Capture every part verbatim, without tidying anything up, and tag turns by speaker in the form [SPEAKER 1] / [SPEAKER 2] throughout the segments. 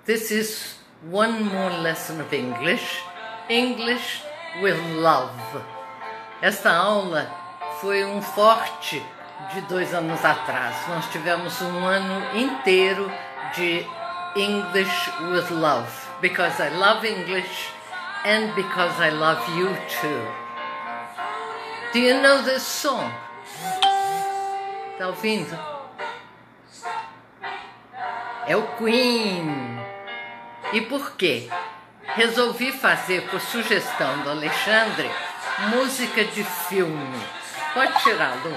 [SPEAKER 1] This is one more lesson of English, English with love. Esta aula foi um forte de dois anos atrás. Nós tivemos um ano inteiro de English with love, because I love English and because I love you too. Do you know this song? Tá ouvindo? É o Queen. E por quê? Resolvi fazer, por sugestão do Alexandre, música de filme. Pode tirar, Lu.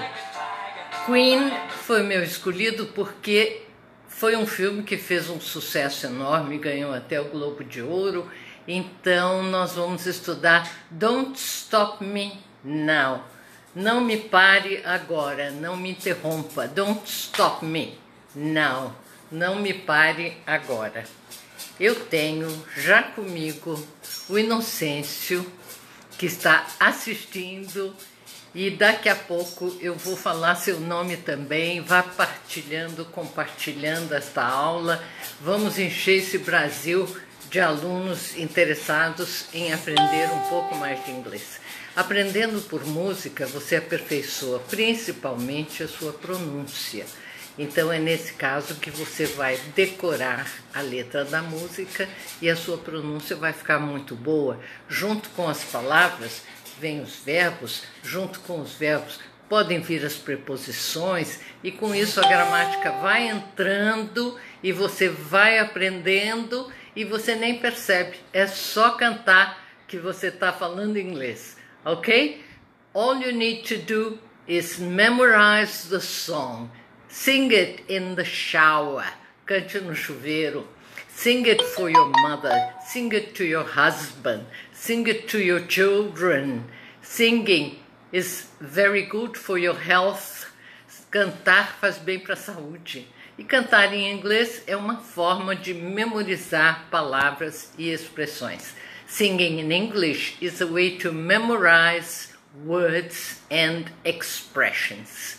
[SPEAKER 1] Queen foi meu escolhido porque foi um filme que fez um sucesso enorme, ganhou até o Globo de Ouro. Então nós vamos estudar Don't Stop Me Now. Não me pare agora, não me interrompa. Don't stop me now. Não me pare agora. Eu tenho já comigo o Inocêncio, que está assistindo, e daqui a pouco eu vou falar seu nome também. Vá partilhando, compartilhando esta aula. Vamos encher esse Brasil de alunos interessados em aprender um pouco mais de inglês. Aprendendo por música, você aperfeiçoa principalmente a sua pronúncia. Então é nesse caso que você vai decorar a letra da música e a sua pronúncia vai ficar muito boa. Junto com as palavras vêm os verbos, junto com os verbos podem vir as preposições, e com isso a gramática vai entrando e você vai aprendendo e você nem percebe. É só cantar que você está falando inglês, ok? All you need to do is memorize the song. Sing it in the shower. Cante no chuveiro. Sing it for your mother. Sing it to your husband. Sing it to your children. Singing is very good for your health. Cantar faz bem para a saúde. E cantar em inglês é uma forma de memorizar palavras e expressões. Singing in English is a way to memorize words and expressions.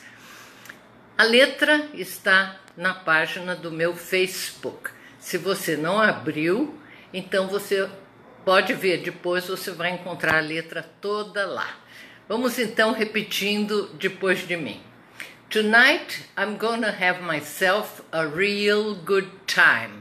[SPEAKER 1] A letra está na página do meu Facebook. Se você não abriu, então você pode ver depois, você vai encontrar a letra toda lá. Vamos então repetindo depois de mim. Tonight I'm gonna have myself a real good time.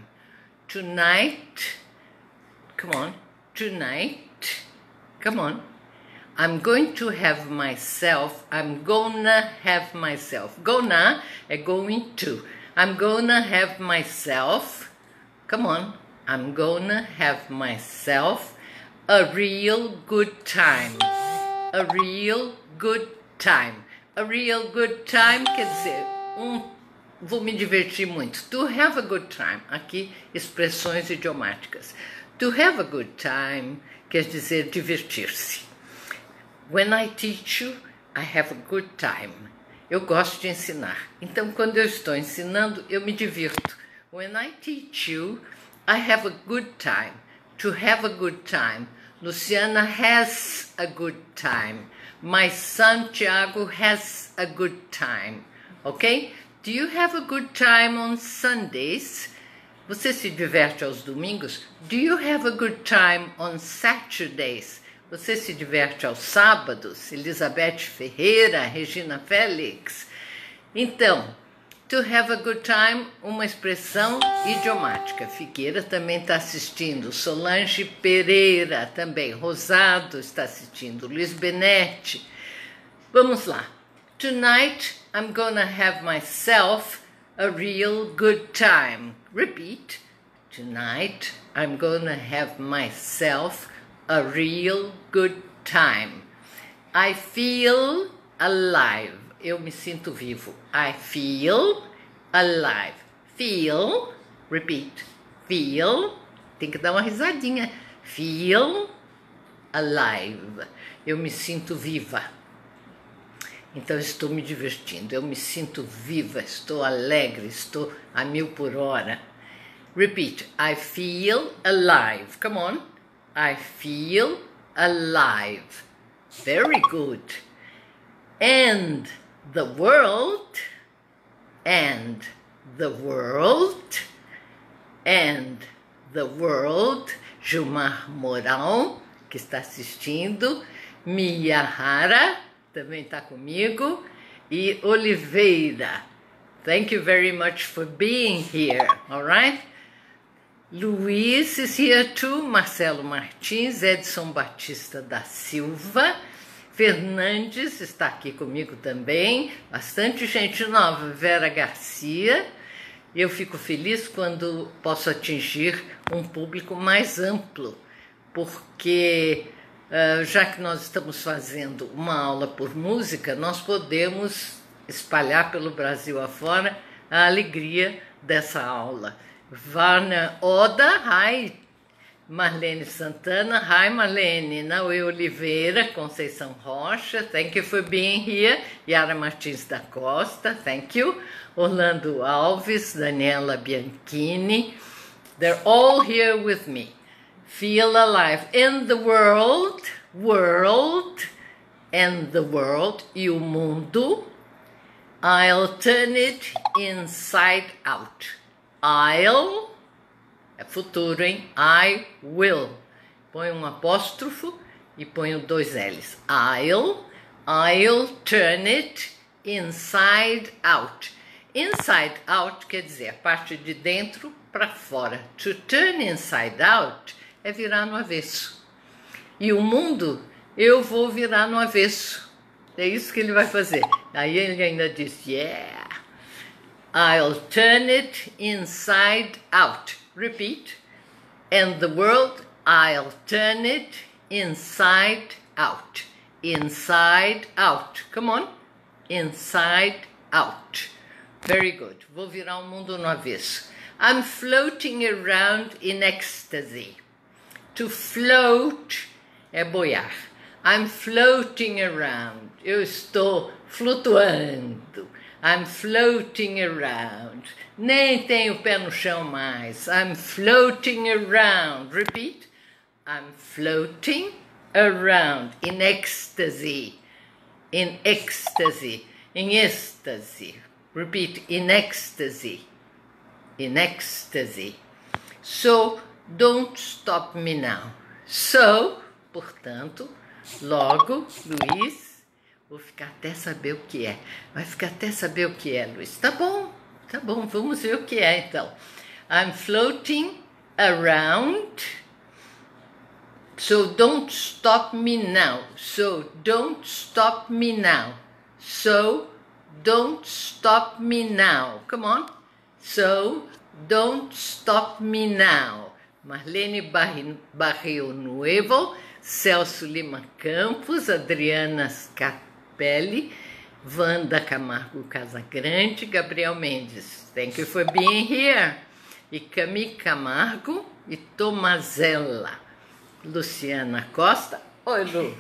[SPEAKER 1] Tonight, come on, tonight, come on. I'm going to have myself, I'm gonna have myself. Gonna é going to. I'm gonna have myself, come on, I'm gonna have myself a real good time. A real good time. A real good time quer dizer, um, vou me divertir muito. To have a good time. Aqui, expressões idiomáticas. To have a good time quer dizer divertir-se. When I teach you, I have a good time. Eu gosto de ensinar. Então, quando eu estou ensinando, eu me divirto. When I teach you, I have a good time. To have a good time. Luciana has a good time. My son, Tiago, has a good time. Ok? Do you have a good time on Sundays? Você se diverte aos domingos? Do you have a good time on Saturdays? Você se diverte aos sábados? Elizabeth Ferreira, Regina Félix. Então, to have a good time, uma expressão idiomática. Figueira também está assistindo. Solange Pereira também. Rosado está assistindo. Luiz Benetti. Vamos lá. Tonight, I'm gonna have myself a real good time. Repeat. Tonight, I'm gonna have myself a real good time. I feel alive. Eu me sinto vivo. I feel alive. Feel, repeat. Feel, tem que dar uma risadinha. Feel alive. Eu me sinto viva. Então estou me divertindo. Eu me sinto viva, estou alegre, estou a mil por hora. Repeat. I feel alive. Come on. I feel alive. Very good. And the world, and the world, and the world, Gilmar Moral, que está assistindo, Miyahara, também está comigo, e Oliveira. Thank you very much for being here, all right? Luiz is here too, Marcelo Martins, Edson Batista da Silva, Fernandes está aqui comigo também, bastante gente nova, Vera Garcia. Eu fico feliz quando posso atingir um público mais amplo, porque uh, já que nós estamos fazendo uma aula por música, nós podemos espalhar pelo Brasil afora a alegria dessa aula. Varna Oda, hi. Marlene Santana, hi Marlene. Naue Oliveira, Conceição Rocha, thank you for being here. Yara Martins da Costa, thank you. Orlando Alves, Daniela Bianchini, they're all here with me. Feel alive in the world, world, and the world, e o mundo. I'll turn it inside out. I'll, é futuro, hein? I will. Põe um apóstrofo e põe dois L's. I'll, I'll turn it inside out. Inside out quer dizer a parte de dentro para fora. To turn inside out é virar no avesso. E o mundo eu vou virar no avesso. É isso que ele vai fazer. Aí ele ainda diz, yeah, I'll turn it inside out. Repeat. And the world, I'll turn it inside out. Inside out. Come on. Inside out. Very good. Vou virar o mundo no avesso. I'm floating around in ecstasy. To float é boiar. I'm floating around. Eu estou flutuando. I'm floating around. Nem tenho o pé no chão mais. I'm floating around. Repeat. I'm floating around in ecstasy. In ecstasy. In êxtase. Repeat. In ecstasy. In ecstasy. So, don't stop me now. So, portanto, logo, Luiz, vou ficar até saber o que é. Vai ficar até saber o que é, Luiz. Tá bom, tá bom, vamos ver o que é então. I'm floating around. So don't stop me now. So don't stop me now. So don't stop me now. Come on. So don't stop me now. Marlene Barrio Nuevo, Celso Lima Campos, Adriana Scarpelli, Wanda Camargo Casagrande, Gabriel Mendes. Thank you for being here. E Cami Camargo e Tomazella. Luciana Costa. Oi, Lu.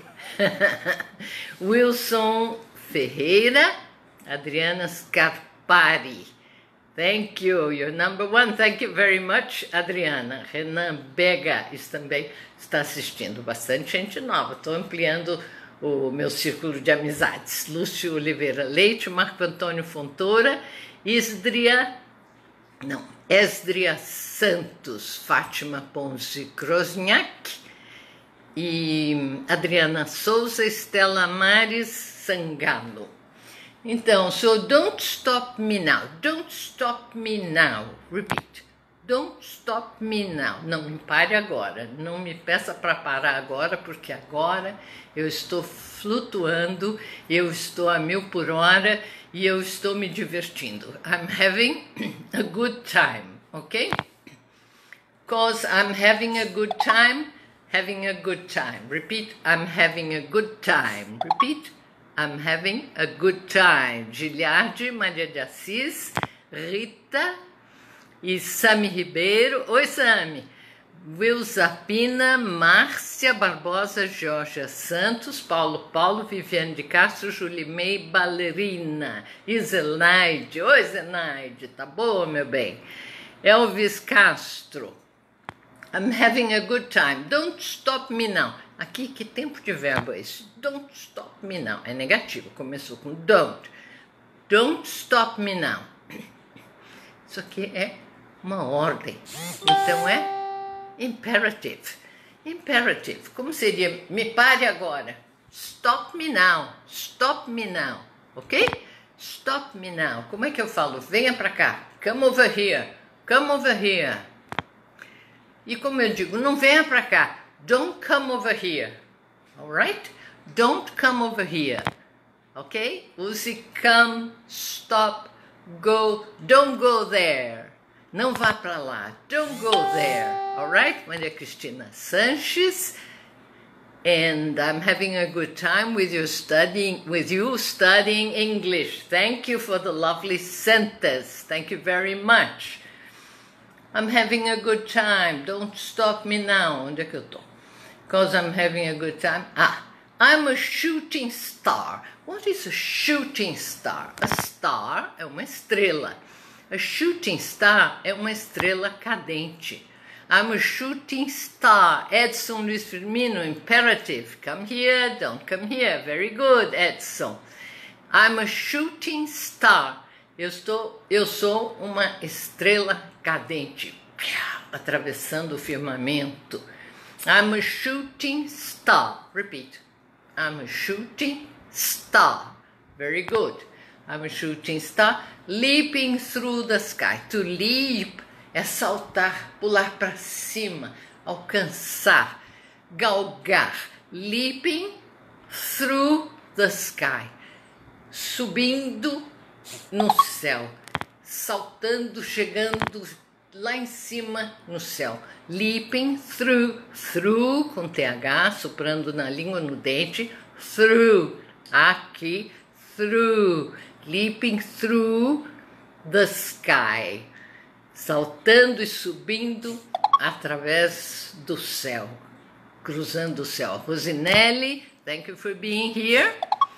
[SPEAKER 1] Wilson Ferreira, Adriana Scarpari. Thank you, you're number one. Thank you very much, Adriana. Renan Bega também está assistindo. Bastante gente nova. Estou ampliando o meu círculo de amizades. Lúcio Oliveira Leite, Marco Antônio Fontoura, Isdria, não, Esdria Santos, Fátima Ponzi Krosniak e Adriana Souza, Estela Mares Sangalo. Então, so don't stop me now. Don't stop me now. Repeat. Don't stop me now. Não me pare agora. Não me peça para parar agora, porque agora eu estou flutuando, eu estou a mil por hora e eu estou me divertindo. I'm having a good time, ok? Because I'm having a good time, having a good time. Repeat. I'm having a good time. Repeat. I'm having a good time. Giliardi, Maria de Assis, Rita e Sami Ribeiro. Oi, Sami. Wilza Pina, Márcia Barbosa, Georgia Santos, Paulo Paulo, Viviane de Castro, Julimei Ballerina e Zenaide. Oi, Zenaide. Tá boa, meu bem? Elvis Castro. I'm having a good time. Don't stop me now. Aqui, que tempo de verbo é esse? Don't stop me now. É negativo, começou com don't. Don't stop me now. Isso aqui é uma ordem. Então é Imperative. Imperative. Como seria? Me pare agora. Stop me now. Stop me now. Ok? Stop me now. Como é que eu falo? Venha pra cá. Come over here. Come over here. E como eu digo, não venha pra cá. Don't come over here. Alright? Don't come over here. Ok? Use come, stop, go. Don't go there. Não vá pra lá. Don't go there. Alright? Maria Cristina Sanches. And I'm having a good time with you studying with you studying English. Thank you for the lovely sentence. Thank you very much. I'm having a good time. Don't stop me now. Onde é que eu tô? Because I'm having a good time. Ah, I'm a shooting star. What is a shooting star? A star é uma estrela. A shooting star é uma estrela cadente. I'm a shooting star. Edson Luiz Firmino, imperative. Come here, don't come here. Very good, Edson. I'm a shooting star. Eu, estou, eu sou uma estrela cadente, atravessando o firmamento. I'm a shooting star. Repeat. I'm a shooting star. Very good. I'm a shooting star. Leaping through the sky. To leap é saltar, pular para cima, alcançar, galgar. Leaping through the sky. Subindo no céu. Saltando, chegando lá em cima no céu. Leaping through. Through com T H, soprando na língua, no dente. Through. Aqui. Through. Leaping through the sky. Saltando e subindo através do céu, cruzando o céu. Rosinelli, thank you for being here.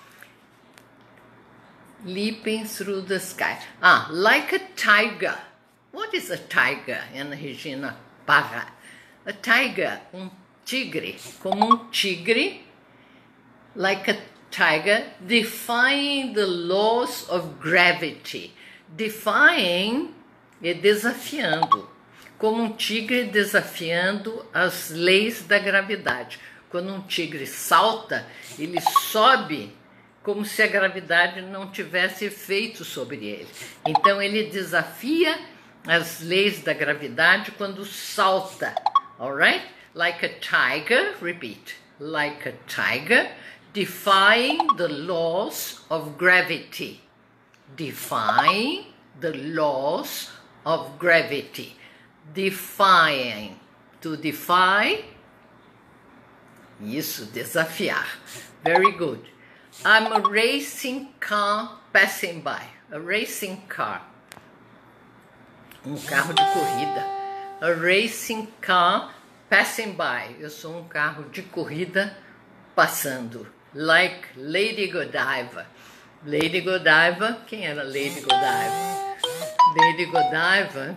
[SPEAKER 1] Leaping through the sky. Ah, like a tiger. What is a tiger? Ana Regina Parra. A tiger, um tigre, como um tigre. Like a tiger, defying the laws of gravity. Defying e desafiando, como um tigre desafiando as leis da gravidade. Quando um tigre salta, ele sobe como se a gravidade não tivesse efeito sobre ele. Então ele desafia as leis da gravidade quando salta. Alright? Like a tiger, repeat. Like a tiger, defying the laws of gravity. Defying the laws of gravity. Defying. To defy. Isso, desafiar. Very good. I'm a racing car passing by. A racing car. Um carro de corrida. A racing car passing by. Eu sou um carro de corrida passando. Like Lady Godiva. Lady Godiva. Quem era Lady Godiva? Lady Godiva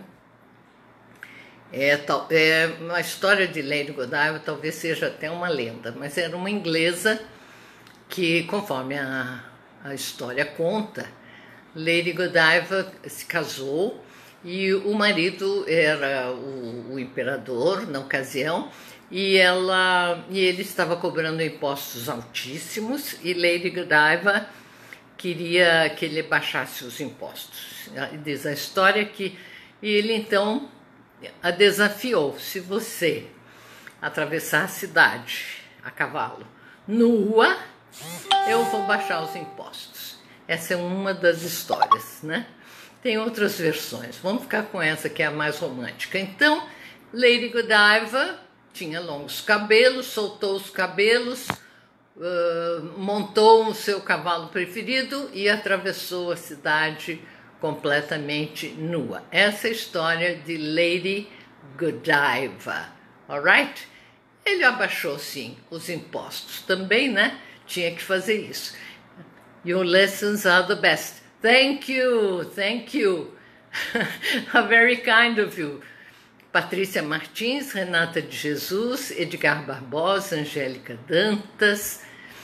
[SPEAKER 1] é, é uma história de Lady Godiva, talvez seja até uma lenda, mas era uma inglesa que, conforme a, a história conta, Lady Godiva se casou e o marido era o, o imperador na ocasião e, ela, e ele estava cobrando impostos altíssimos e Lady Godiva queria que ele baixasse os impostos. Diz a história que ele então a desafiou: se você atravessar a cidade a cavalo nua, eu vou baixar os impostos. Essa é uma das histórias, né? Tem outras versões, vamos ficar com essa que é a mais romântica. Então, Lady Godiva tinha longos cabelos, soltou os cabelos, uh, montou o seu cavalo preferido e atravessou a cidade completamente nua. Essa é a história de Lady Godiva, alright? Ele abaixou, sim, os impostos também, né? Tinha que fazer isso. Your lessons are the best. Thank you, thank you. Very kind of you. Patrícia Martins, Renata de Jesus, Edgar Barbosa, Angélica Dantas,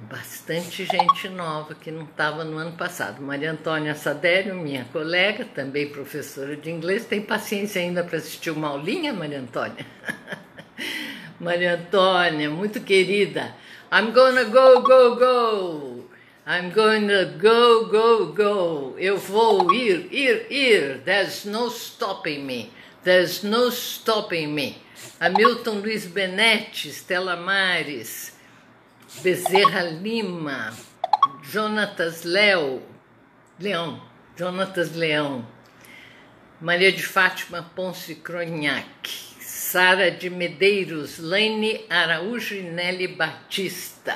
[SPEAKER 1] bastante gente nova que não estava no ano passado. Maria Antônia Sadério, minha colega, também professora de inglês, tem paciência ainda para assistir uma aulinha, Maria Antônia? Maria Antônia, muito querida. I'm gonna go, go, go. I'm gonna go, go, go. Eu vou ir, ir, ir. There's no stopping me. There's no stopping me. Hamilton Luiz Benetti, Stella Mares, Bezerra Lima, Jonatas Léo, Leão, Jonatas Leão, Maria de Fátima Ponce Cronhac, Sara de Medeiros, Laine Araújo e Nelly Batista.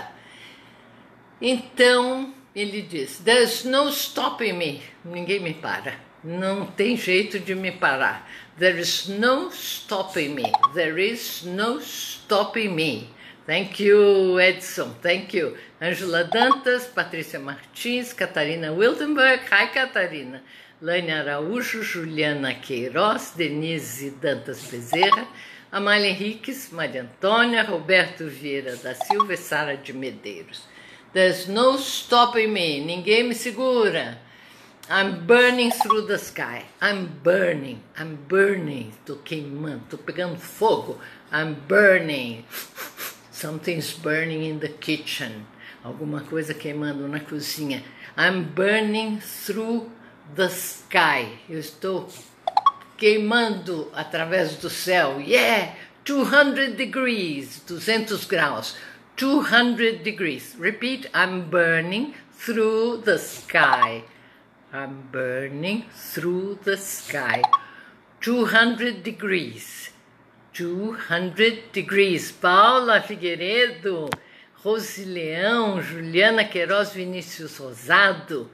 [SPEAKER 1] Então, ele diz, there's no stopping me, ninguém me para, não tem jeito de me parar. There is no stopping me, there is no stopping me. Thank you, Edson, thank you. Ângela Dantas, Patrícia Martins, Catarina Wildenberg, hi Catarina. Laine Araújo, Juliana Queiroz, Denise Dantas Bezerra, Amália Henriques, Maria Antônia, Roberto Vieira da Silva e Sara de Medeiros. There's no stopping me, ninguém me segura. I'm burning through the sky. I'm burning, I'm burning. Tô queimando, tô pegando fogo. I'm burning. Something's burning in the kitchen. Alguma coisa queimando na cozinha. I'm burning through the sky. Eu estou queimando através do céu. Yeah! two hundred degrees. duzentos graus. two hundred degrees. Repeat. I'm burning through the sky. I'm burning through the sky. two hundred degrees. two hundred degrees. Paula Figueiredo, Rose Leão, Juliana Queiroz, Vinícius Rosado.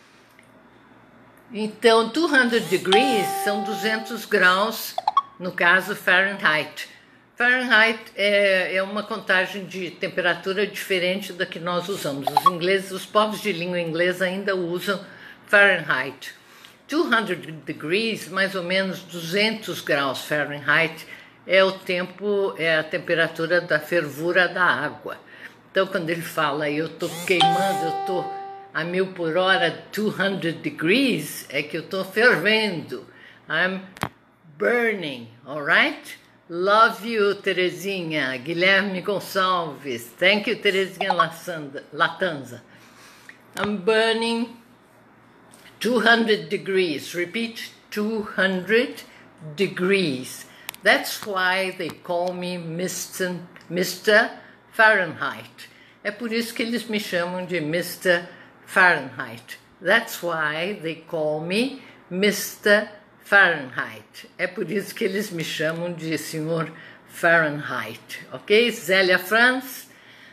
[SPEAKER 1] Então, two hundred degrees são duzentos graus, no caso Fahrenheit. Fahrenheit é, é uma contagem de temperatura diferente da que nós usamos. Os ingleses, os povos de língua inglesa ainda usam Fahrenheit. two hundred degrees, mais ou menos duzentos graus Fahrenheit, é o tempo, é a temperatura da fervura da água. Então, quando ele fala, eu estou queimando, eu estou a mil por hora, two hundred degrees, é que eu estou fervendo. I'm burning, alright? Love you, Terezinha. Guilherme Gonçalves. Thank you, Terezinha Latanza. I'm burning two hundred degrees. Repeat, two hundred degrees. That's why they call me mister mister Fahrenheit. É por isso que eles me chamam de mister Fahrenheit. That's why they call me mister Fahrenheit. É por isso que eles me chamam de senhor Fahrenheit. Ok? Zélia Franz.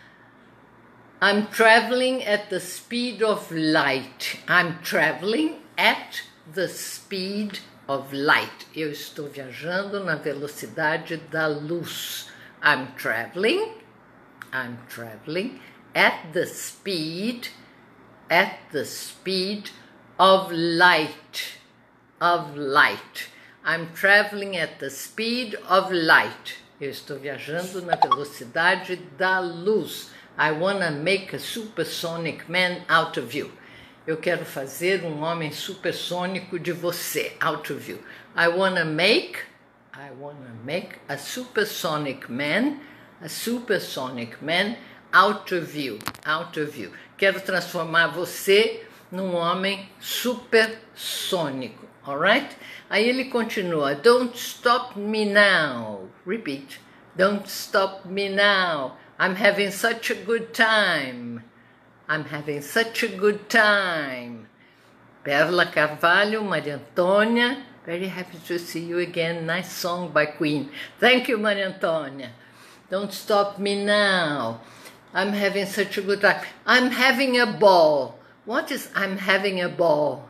[SPEAKER 1] I'm traveling at the speed of light. I'm traveling at the speed of light. Eu estou viajando na velocidade da luz. I'm traveling, I'm traveling at the speed, at the speed of light, of light. I'm traveling at the speed of light. Eu estou viajando na velocidade da luz. I wanna make a supersonic man out of you. Eu quero fazer um homem supersônico de você, out of you. I wanna make, I wanna make a supersonic man, a supersonic man out of you, out of you. Quero transformar você num homem supersônico, alright? Aí ele continua, don't stop me now. Repeat, don't stop me now. I'm having such a good time. I'm having such a good time. Perla Carvalho, Maria Antônia, very happy to see you again. Nice song by Queen. Thank you, Maria Antônia. Don't stop me now. I'm having such a good time. I'm having a ball. What is I'm having a ball?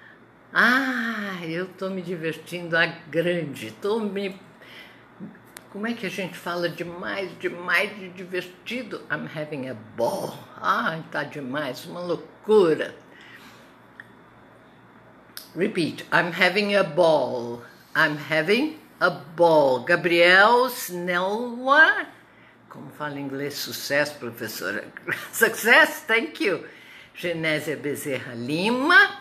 [SPEAKER 1] Ah, eu estou me divertindo a grande. Estou me... Como é que a gente fala demais, demais de divertido? I'm having a ball. Ah, tá demais, uma loucura. Repeat. I'm having a ball. I'm having a ball. Gabriel Snelwa, como fala em inglês, sucesso, professora? Success, thank you. Genésia Bezerra Lima.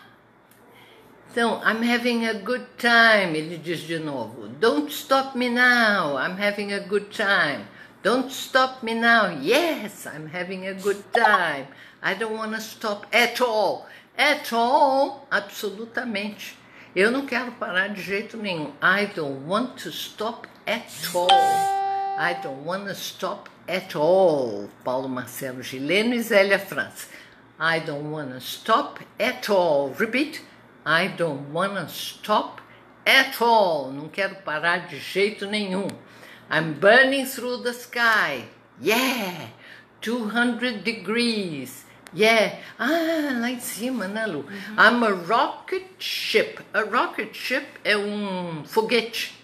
[SPEAKER 1] Então, I'm having a good time, ele diz de novo. Don't stop me now, I'm having a good time. Don't stop me now, yes, I'm having a good time. I don't want to stop at all. At all, absolutamente. Eu não quero parar de jeito nenhum. I don't want to stop at all. I don't want to stop at all. Paulo Marcelo Gileno e Zélia França. I don't want to stop at all. Repeat. I don't want to stop at all. Não quero parar de jeito nenhum. I'm burning through the sky. Yeah. two hundred degrees. Yeah. Ah, lá em cima, né, Lu? Uhum. I'm a rocket ship. A rocket ship é um foguete.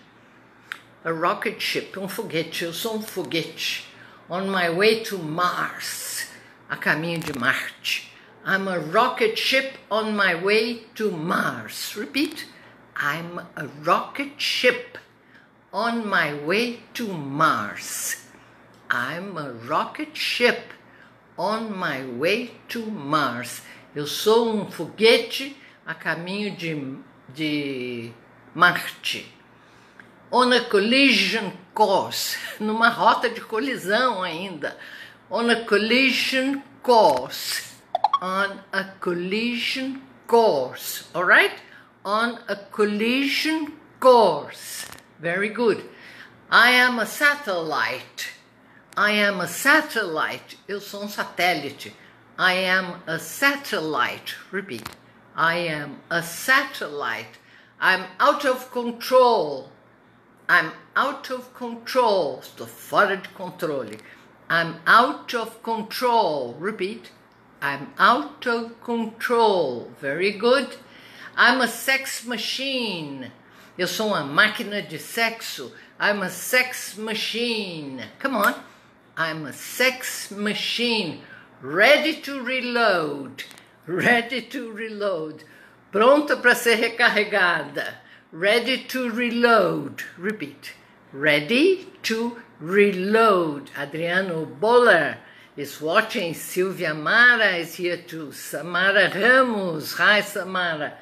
[SPEAKER 1] A rocket ship, um foguete. Eu sou um foguete. On my way to Mars. A caminho de Marte. I'm a rocket ship on my way to Mars. Repeat. I'm a rocket ship on my way to Mars. I'm a rocket ship on my way to Mars. Eu sou um foguete a caminho de, de Marte. On a collision course. Numa rota de colisão ainda. On a collision course. On a collision course, all right? On a collision course. Very good. I am a satellite. I am a satellite. Eu sou um satélite. I am a satellite. Repeat. I am a satellite. I'm out of control. I'm out of control. Estou fora de controle. I'm out of control. Repeat. I'm out of control. Very good. I'm a sex machine. Eu sou uma máquina de sexo. I'm a sex machine. Come on. I'm a sex machine. Ready to reload. Ready to reload. Pronta para ser recarregada. Ready to reload. Repeat. Ready to reload. Adriano Boller is watching. Silvia Mara is here too. Samara Ramos. Hi, Samara.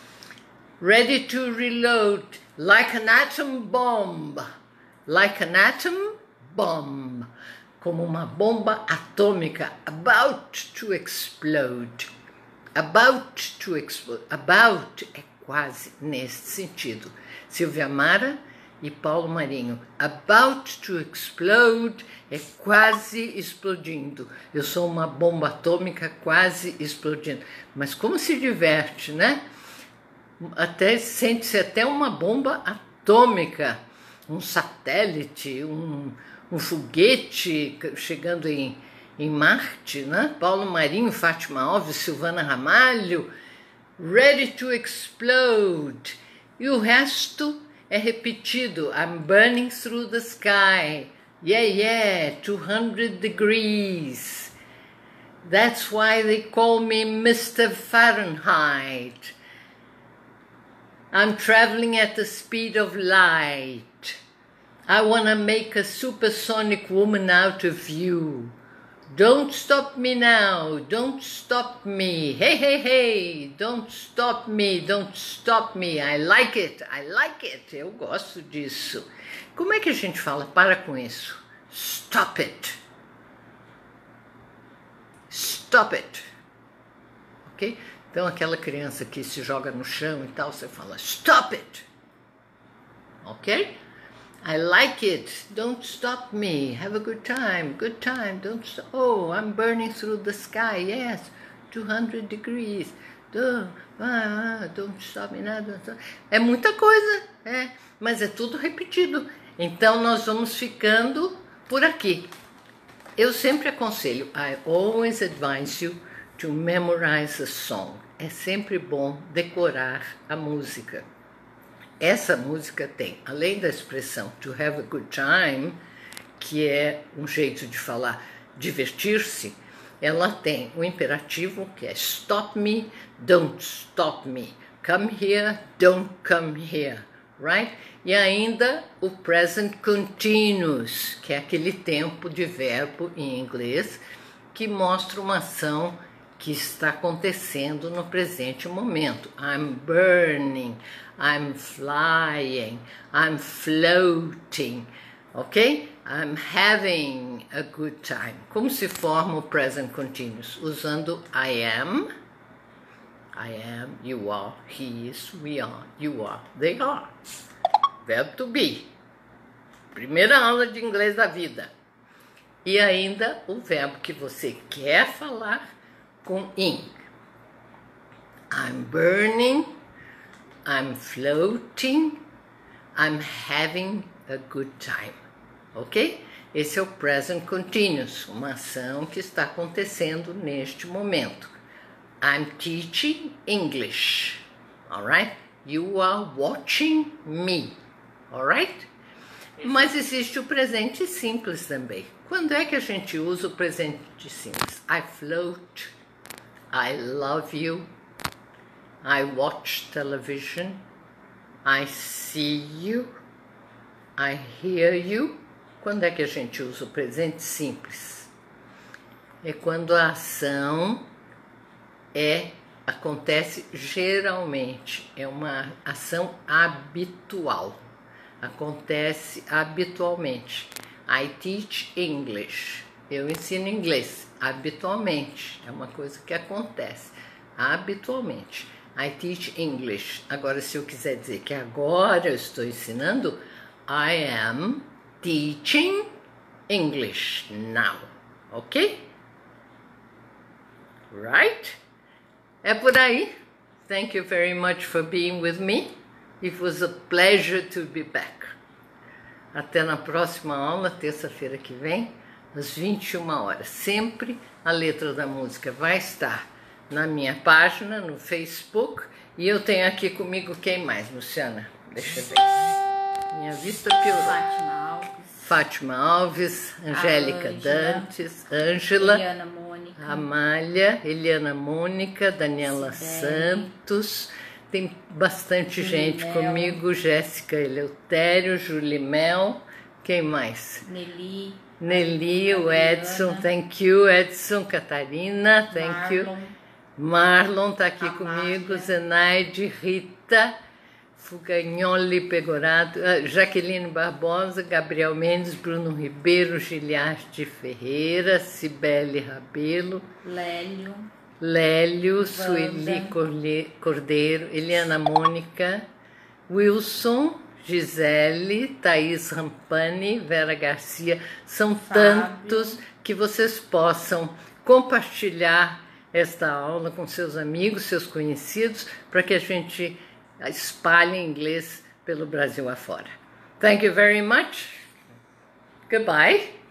[SPEAKER 1] Ready to reload. Like an atom bomb. Like an atom bomb. Como uma bomba atômica. About to explode. About to explode. About é quase nesse sentido. Silvia Mara e Paulo Marinho. About to explode é quase explodindo. Eu sou uma bomba atômica quase explodindo. Mas como se diverte, né? Até sente-se até uma bomba atômica, um satélite, um, um foguete chegando em, em Marte, né? Paulo Marinho, Fátima Alves, Silvana Ramalho. Ready to explode. E o resto é repetido. I'm burning through the sky. Yeah, yeah, two hundred degrees. That's why they call me Mister Fahrenheit. I'm traveling at the speed of light. I want to make a supersonic woman out of you. Don't stop me now, don't stop me. Hey, hey, hey, don't stop me, don't stop me. I like it, I like it. Eu gosto disso. Como é que a gente fala? Para com isso. Stop it. Stop it. Ok? Então, aquela criança que se joga no chão e tal, você fala, stop it. Ok? I like it. Don't stop me. Have a good time. Good time. Don't stop. Oh, I'm burning through the sky. Yes, two hundred degrees. Don't, ah, don't stop me. Não, don't stop. É muita coisa, é, mas é tudo repetido. Então, nós vamos ficando por aqui. Eu sempre aconselho, I always advise you to memorize a song. É sempre bom decorar a música. Essa música tem, além da expressão to have a good time, que é um jeito de falar divertir-se, ela tem o imperativo que é stop me, don't stop me. Come here, don't come here. right? E ainda o present continuous, que é aquele tempo de verbo em inglês que mostra uma ação que está acontecendo no presente momento. I'm burning, I'm flying, I'm floating, ok? I'm having a good time. Como se forma o present continuous? Usando I am, I am, you are, he is, we are, you are, they are. Verbo to be. Primeira aula de inglês da vida. E ainda o verbo que você quer falar com in. I'm burning, I'm floating, I'm having a good time. Ok? Esse é o present continuous, uma ação que está acontecendo neste momento. I'm teaching English. Alright? You are watching me. Alright? Mas existe o presente simples também. Quando é que a gente usa o presente simples? I float, I love you, I watch television, I see you, I hear you. Quando é que a gente usa o presente simples? É quando a ação é, acontece geralmente, é uma ação habitual. Acontece habitualmente. I teach English. Eu ensino inglês habitualmente. É uma coisa que acontece habitualmente. I teach English. Agora, se eu quiser dizer que agora eu estou ensinando, I am teaching English now. Ok? Right? É por aí. Thank you very much for being with me. It was a pleasure to be back. Até na próxima aula, terça-feira que vem, às vinte e uma horas. Sempre a letra da música vai estar na minha página, no Facebook. E eu tenho aqui comigo quem mais, Luciana? Deixa eu ver. Minha vista piorou.
[SPEAKER 2] Fátima Alves.
[SPEAKER 1] Fátima Alves, Angélica Dantes, Ângela,
[SPEAKER 2] Eliana Mônica,
[SPEAKER 1] Amália, Eliana Mônica, Daniela
[SPEAKER 2] Sibeli,
[SPEAKER 1] Santos. Tem bastante gente
[SPEAKER 2] Julimel,
[SPEAKER 1] comigo, Jéssica Eleutério, Julimel, quem mais?
[SPEAKER 2] Nelly,
[SPEAKER 1] Nelly, o
[SPEAKER 2] Adriana,
[SPEAKER 1] Edson, thank you, Edson, Catarina, thank you.
[SPEAKER 2] Marlon,
[SPEAKER 1] Marlon está aqui
[SPEAKER 2] Amália,
[SPEAKER 1] comigo, Zenaide, Rita, Fugagnoli Pegorado, Jaqueline Barbosa, Gabriel Mendes, Bruno Ribeiro, Giliarte Ferreira, Cibele Rabelo,
[SPEAKER 2] Lélio,
[SPEAKER 1] Lélio, Sueli Cordeiro, Eliana Mônica, Wilson, Gisele, Thaís Rampani, Vera Garcia. São
[SPEAKER 2] Fábio.
[SPEAKER 1] Tantos que vocês possam compartilhar esta aula com seus amigos, seus conhecidos, para que a gente espalhe inglês pelo Brasil afora. Thank you very much. Goodbye.